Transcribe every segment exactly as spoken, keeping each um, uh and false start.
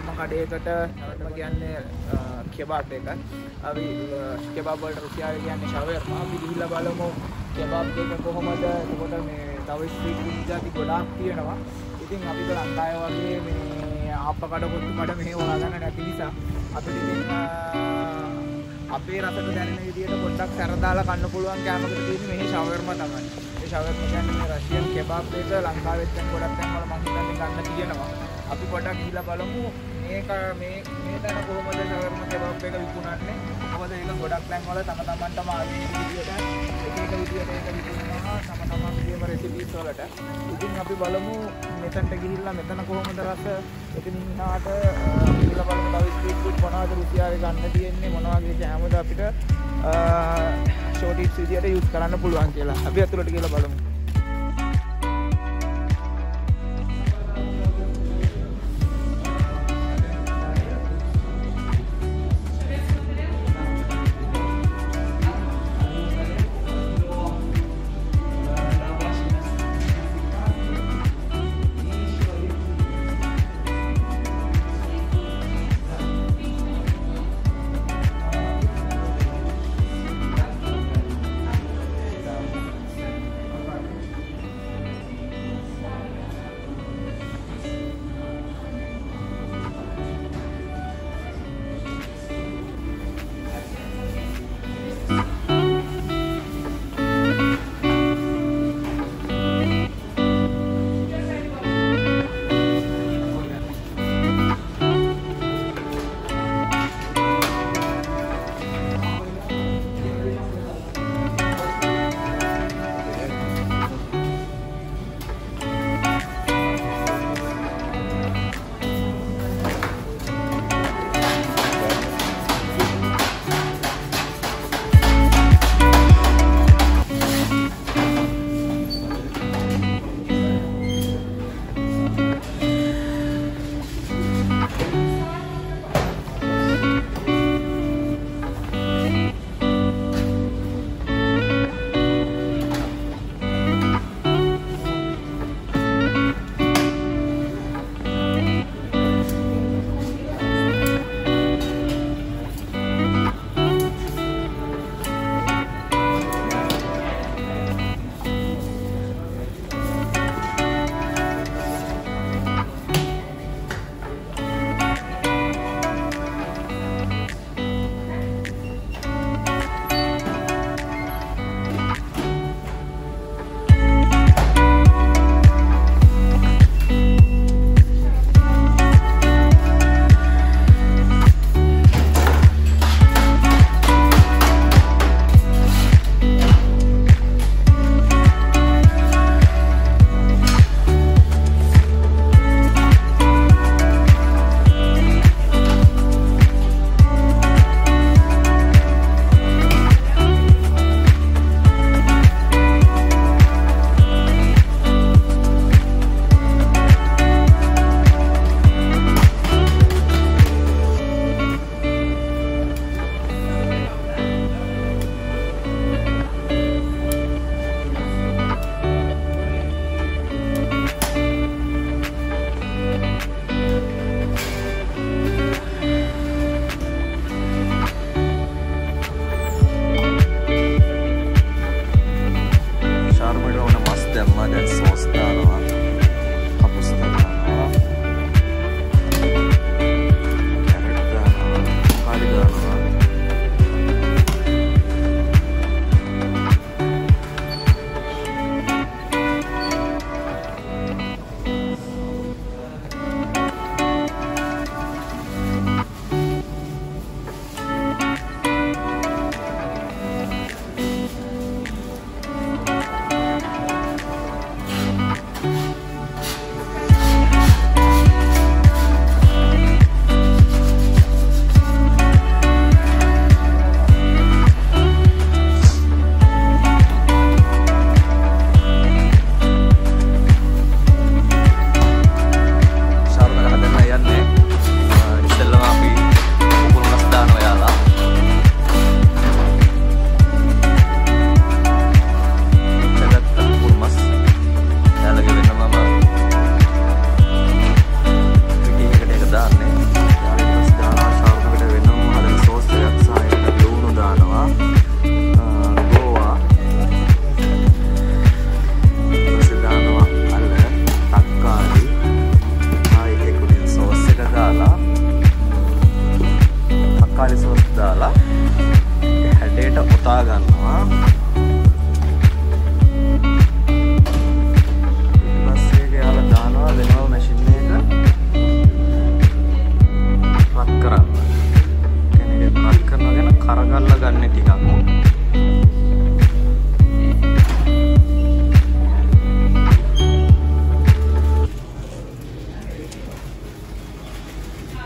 නවතම කඩේකට නවතම කියන්නේ කෙබාබ් එක. අපි කෙබාබ් වලට රුසියාවේ කියන්නේ ෂවර්මා. අපි ගිහිල්ලා බලමු කෙබාබ් එක කොහොමද. එතකොට මේ තව ස්ට්‍රීට් ෆුඩ් જાති ගොඩාක් තියෙනවා. ඉතින් අපි ලංකාවේ වගේ මේ ආප්ප කඩ කොත්තු කඩ මෙහෙ හොයාගන්න නැති නිසා අපිට ඉතින් අපේ රසට දැනෙන විදියට පොඩ්ඩක් සැර දාලා කන්න පුළුවන් කෑමකට තියෙන්නේ මේ ෂවර්මා තමයි. මේ ෂවර්මා කියන්නේ රෂියන් කෙබාබ් එක ලංකාවෙත් දැන් ගොඩක් තැන් වල මම හිතන්නේ ගන්න තියෙනවා. අපි පොඩ්ඩක් ගිහලා බලමු මේක මේ මේ තැන කොහොමද ෂවර්මා කෙබාබ් එක විකුණන්නේ. මොකද ඒක ගොඩක් තැන් වල තම තමන්ටම ආදී විදියට එක එක විදියට ඒක විකුණනවා තම තමන්ගේම රෙසිපීස් වලට. ඉතින් අපි බලමු මෙතනට ගිහිල්ලා මෙතන කොහොමද රස එතනින් ඉහාට ගිහලා බලමු තව ස්ට්‍රීට් ෆුඩ් මොනවද රුසියාවේ ගන්න තියෙන්නේ මොන වගේ කෑමද අපිට ෂෝට් ටිප්ස් විදියට යූස් කරන්න පුළුවන් කියලා. අපි අතුලට ගිහලා බලමු.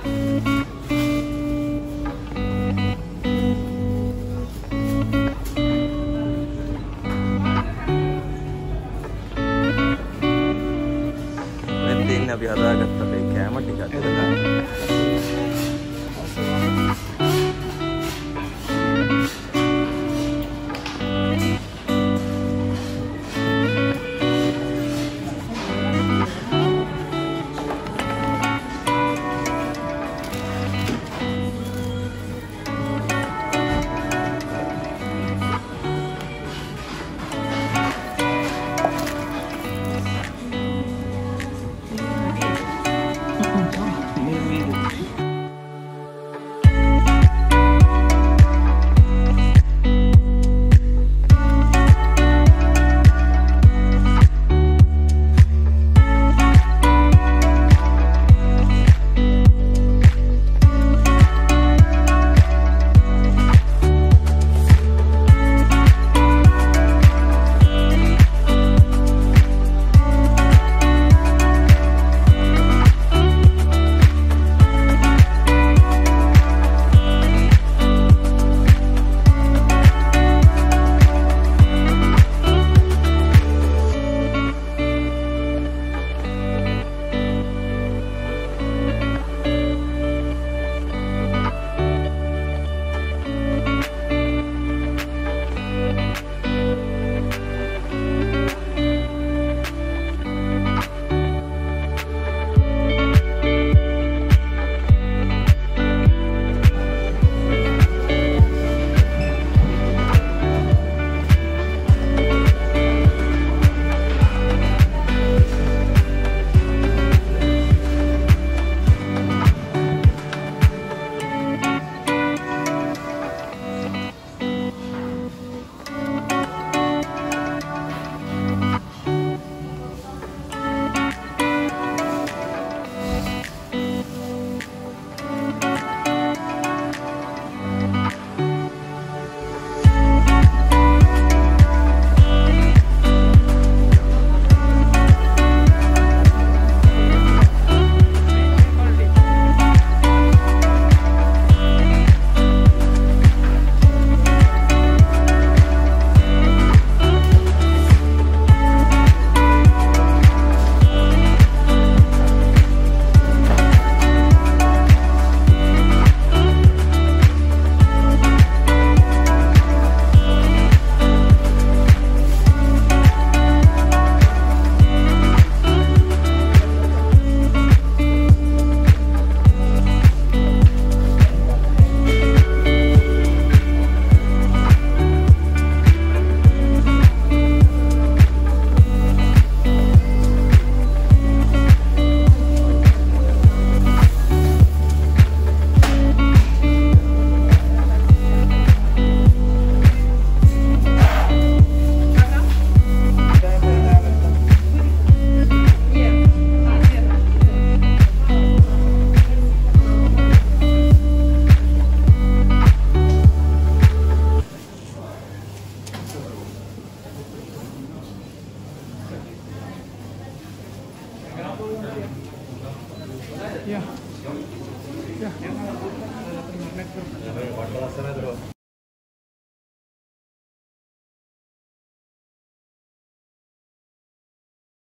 අපි හදාගත්ත අපේ කෑම ටිකක්